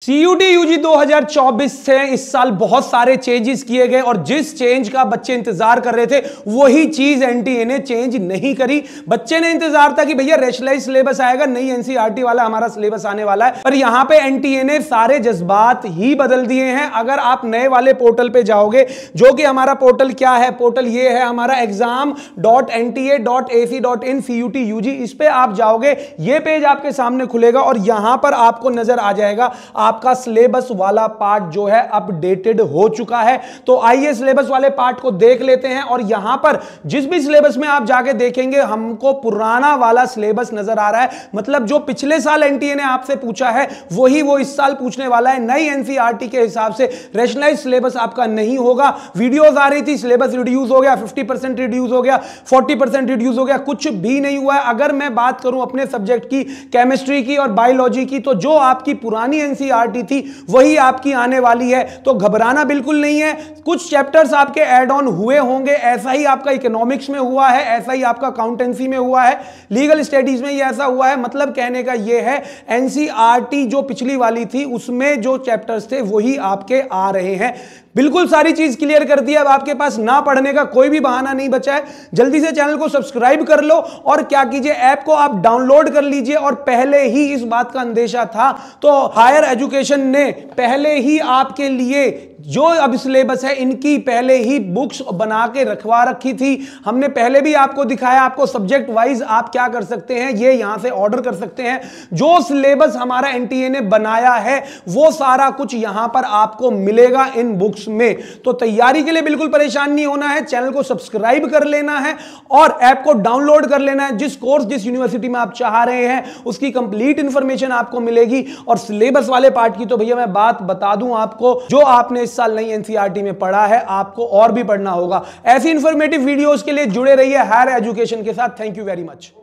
CUET UG 2024 से इस साल बहुत सारे चेंजेस किए गए और जिस चेंज का बच्चे इंतजार कर रहे थे वही चीज एनटीए ने चेंज नहीं करी। बच्चे ने इंतजार था कि भैया रैशनलाइज्ड सिलेबस आएगा, नई एनसीईआरटी वाला हमारा सिलेबस आने वाला है, पर यहां पे एनटीए ने सारे जज्बात ही बदल दिए हैं। अगर आप नए वाले पोर्टल पे जाओगे, जो कि हमारा पोर्टल क्या है, पोर्टल ये है हमारा exam.nta.ac.in CUET UG, इस पे आप जाओगे, ये पेज आपके सामने खुलेगा और यहां पर आपको नजर आ जाएगा आपका सिलेबस वाला पार्ट जो है अपडेटेड हो चुका है। तो आइए सिलेबस वाले पार्ट को देख लेते हैं और यहां पर जिस भी सिलेबस में आप जाके देखेंगे हमको पुराना वाला सिलेबस नजर आ रहा है। मतलब जो पिछले साल एनटीए ने आपसे पूछा है वही वो इस साल पूछने वाला है। नई एनसीईआरटी के हिसाब से रैशनलाइज्ड सिलेबस आपका नहीं होगा। वीडियोस आ रही थी, सिलेबस रिड्यूस हो गया, 50% रिड्यूस हो गया, 40% रिड्यूस हो गया, कुछ भी नहीं हुआ है। अगर मैं बात करूं अपने सब्जेक्ट की, केमिस्ट्री की और बायोलॉजी की, तो जो आपकी पुरानी एनसीईआरटी थी वही आपकी आने वाली है। तो घबराना बिल्कुल नहीं है। कुछ चैप्टर्स आपके ऐड ऑन हुए होंगे, ऐसा ही आपका इकोनॉमिक्स में हुआ है, ऐसा ही आपका अकाउंटेंसी में हुआ है, लीगल स्टडीज में ये ऐसा हुआ है। मतलब कहने का ये है एनसीईआरटी जो पिछली वाली थी उसमें जो चैप्टर्स थे वही आपके आ रहे हैं। बिल्कुल सारी चीज क्लियर कर दी। अब आपके पास ना पढ़ने का कोई भी बहाना नहीं बचा है। जल्दी से चैनल को सब्सक्राइब कर लो और क्या कीजिए, ऐप को आप डाउनलोड कर लीजिए। और पहले ही इस बात का अंदेशा था तो हायर एजुकेशन ने पहले ही आपके लिए जो अब सिलेबस है इनकी पहले ही बुक्स बना के रखवा रखी थी। हमने पहले भी आपको दिखाया, आपको सब्जेक्ट वाइज आप क्या कर सकते हैं, ये यहां से ऑर्डर कर सकते हैं। जो सिलेबस हमारा एनटीए ने बनाया है वो सारा कुछ यहां पर आपको मिलेगा इन बुक्स में। तो तैयारी के लिए बिल्कुल परेशान नहीं होना है, चैनल को सब्सक्राइब कर लेना है और ऐप को डाउनलोड कर लेना है। जिस कोर्स जिस यूनिवर्सिटी में आप चाह रहे हैं उसकी कंप्लीट इंफॉर्मेशन आपको मिलेगी। और सिलेबस वाले पार्ट की तो भैया मैं बात बता दूं आपको, जो आपने इस साल नई एनसीईआरटी में पढ़ा है आपको और भी पढ़ना होगा। ऐसी इंफॉर्मेटिव वीडियोस के लिए जुड़े रहिए हायर एजुकेशन के साथ। Thank you very much.